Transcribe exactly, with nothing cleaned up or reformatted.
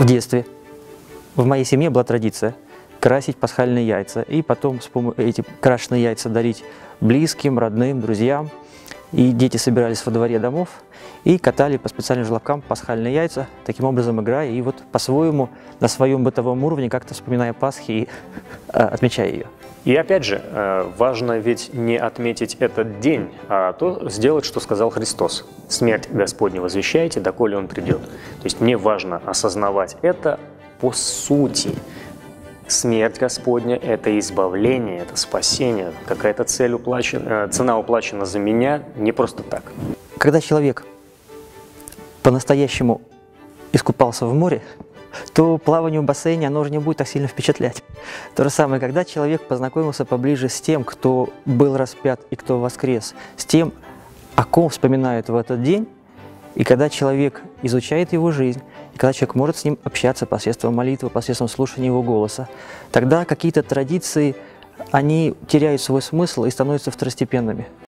детстве в моей семье была традиция красить пасхальные яйца, и потом с помощью эти крашеные яйца дарить близким, родным, друзьям. И дети собирались во дворе домов и катали по специальным желобкам пасхальные яйца, таким образом играя, и вот по-своему, на своем бытовом уровне, как-то вспоминая Пасхи и э, отмечая ее. И опять же, важно ведь не отметить этот день, а то сделать, что сказал Христос. «Смерть Господня возвещайте, доколе Он придет». То есть мне важно осознавать это по сути. Смерть Господня – это избавление, это спасение. Какая-то цель уплачена, цена уплачена за меня не просто так. Когда человек по-настоящему искупался в море, то плавание в бассейне, оно уже не будет так сильно впечатлять. То же самое, когда человек познакомился поближе с тем, кто был распят и кто воскрес, с тем, о ком вспоминают в этот день, и когда человек изучает его жизнь, и когда человек может с ним общаться посредством молитвы, посредством слушания его голоса, тогда какие-то традиции, они теряют свой смысл и становятся второстепенными.